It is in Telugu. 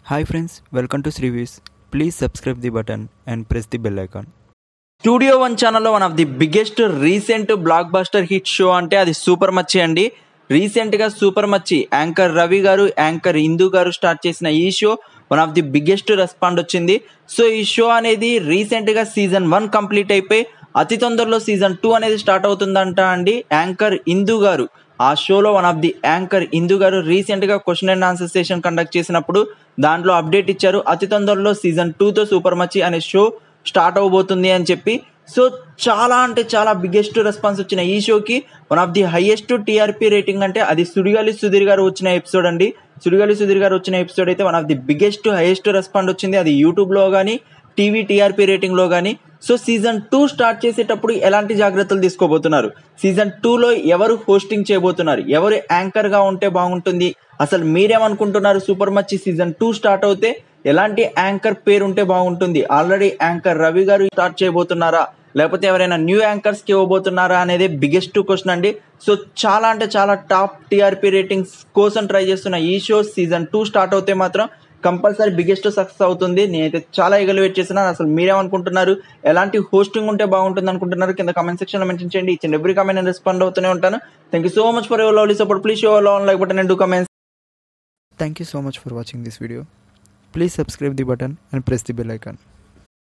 Hi friends, welcome to Srivis. Please subscribe the button and press the bell icon. Studio one ఛానల్లో one of the biggest recent blockbuster hit show అంటే అది సూపర్ మచ్చి అండి. రీసెంట్గా సూపర్ మచ్చి యాంకర్ రవి గారు, యాంకర్ ఇందు గారు స్టార్ట్ చేసిన ఈ show one of the biggest respond వచ్చింది. సో ఈ షో అనేది రీసెంట్గా సీజన్ 1 కంప్లీట్ అయిపోయి అతి తొందరలో సీజన్ 2 అనేది స్టార్ట్ అవుతుందంట అండి. యాంకర్ ఇందు గారు ఆ షోలో one of the anchor Indu గారు రీసెంట్గా question and answer session conduct చేసినప్పుడు దాంట్లో అప్డేట్ ఇచ్చారు. అతి తొందరలో సీజన్ 2తో సూపర్ మచ్చి అనే షో స్టార్ట్ అవబోతుంది అని చెప్పి. సో చాలా అంటే చాలా బిగ్గెస్ట్ రెస్పాన్స్ వచ్చిన ఈ షోకి one of the highest TRP rating అంటే అది సుడిగాలి సుధీర్ గారు వచ్చిన ఎపిసోడ్ అండి. సుడిగాలి సుధీర్ గారు వచ్చిన ఎపిసోడ్ అయితే one of the biggest highest respond వచ్చింది, అది యూట్యూబ్లో కానీ టీవీ టీఆర్పీ రేటింగ్లో కానీ. సో సీజన్ 2 స్టార్ట్ చేసేటప్పుడు ఎలాంటి జాగ్రత్తలు తీసుకోబోతున్నారు, సీజన్ 2లో ఎవరు హోస్టింగ్ చేయబోతున్నారు, ఎవరు యాంకర్గా ఉంటే బాగుంటుంది, అసలు మీరేమనుకుంటున్నారు? సూపర్ మచ్చి సీజన్ 2 స్టార్ట్ అవుతే ఎలాంటి యాంకర్ పేరు ఉంటే బాగుంటుంది? ఆల్రెడీ యాంకర్ రవి గారు స్టార్ట్ చేయబోతున్నారా, లేకపోతే ఎవరైనా న్యూ యాంకర్స్కి ఇవ్వబోతున్నారా అనేది బిగ్గెస్ట్ క్వశ్చన్ అండి. సో చాలా అంటే చాలా టాప్ టీఆర్పీ రేటింగ్స్ కోసం ట్రై చేస్తున్న ఈ షో సీజన్ 2 స్టార్ట్ అవుతే మాత్రం కంపల్సరీ బిగ్గెస్ట్ సక్సెస్ అవుతుంది. నేనైతే చాలా ఎగలివేట్ చేస్తున్నాను. అసలు మీరేమనుకుంటున్నారు? ఎలాంటి హోస్టింగ్ ఉంటే బాగుంటుంది అనుకుంటున్నారు? కింద కామెంట్ సెక్షన్లో మెన్షన్ చేయండి. ఇచ్చిన ఎవ్రీ కామెంట్ నేను రెస్పాండ్ అవుతూనే ఉంటాను. Thank you so much for your lovely support. Please show like button and do comments. Thank you so much for watching this video. Please subscribe the button and press the bell icon.